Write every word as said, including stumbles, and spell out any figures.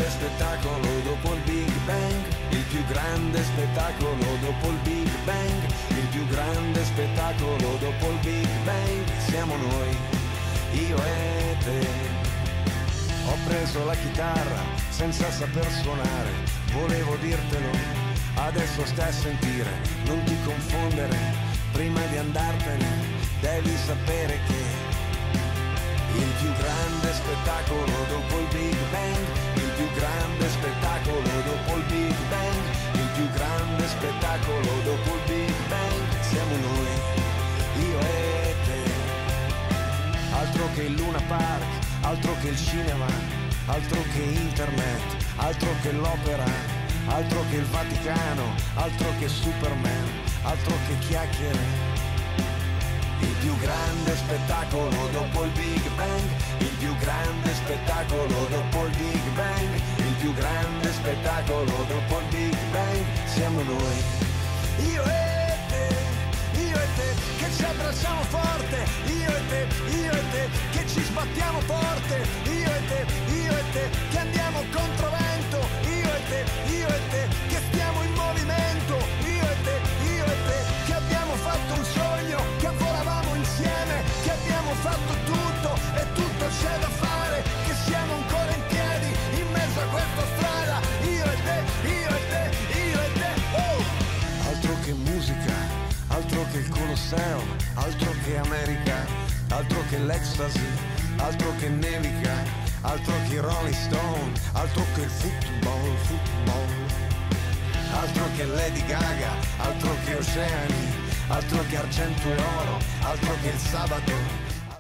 grande spettacolo dopo il Big Bang, il più grande spettacolo dopo il Big Bang, il più grande spettacolo dopo il Big Bang, siamo noi, io e te. Ho preso la chitarra senza saper suonare, volevo dirtelo, adesso stai a sentire, non ti confondere, prima di andartene devi sapere che il più grande spettacolo dopo il Big Bang, il più grande spettacolo dopo il Big Bang, il più grande spettacolo dopo il Big Bang, siamo noi, io e te. Altro che il Luna Park, altro che il cinema, altro che internet, altro che l'opera, altro che il Vaticano, altro che Superman, altro che chiacchiere. Il più grande spettacolo dopo il Big Bang, il più grande spettacolo dopo il Big Bang, il più grande spettacolo dopo il Big Bang, siamo noi, io e te, io e te, che ci abbracciamo forte, io e te, io e te, che ci sbattiamo forte, io e te, io e te, che andiamo contro vento, io e te, io e te, che stiamo in movimento, io e te, io e te, che abbiamo fatto un sogno, che volavamo insieme, che abbiamo fatto tutto e tutto c'è da fare, che siamo ancora in piedi in mezzo a questa strada, io e te, io e te, io e te, oh! Altro che musica, altro che il Colosseo, altro che America, altro che l'ecstasy, altro che nevica, altro che i Rolling Stone, altro che il football, football, altro che Lady Gaga, altro che oceani, altro che argento e oro, altro che il sabato,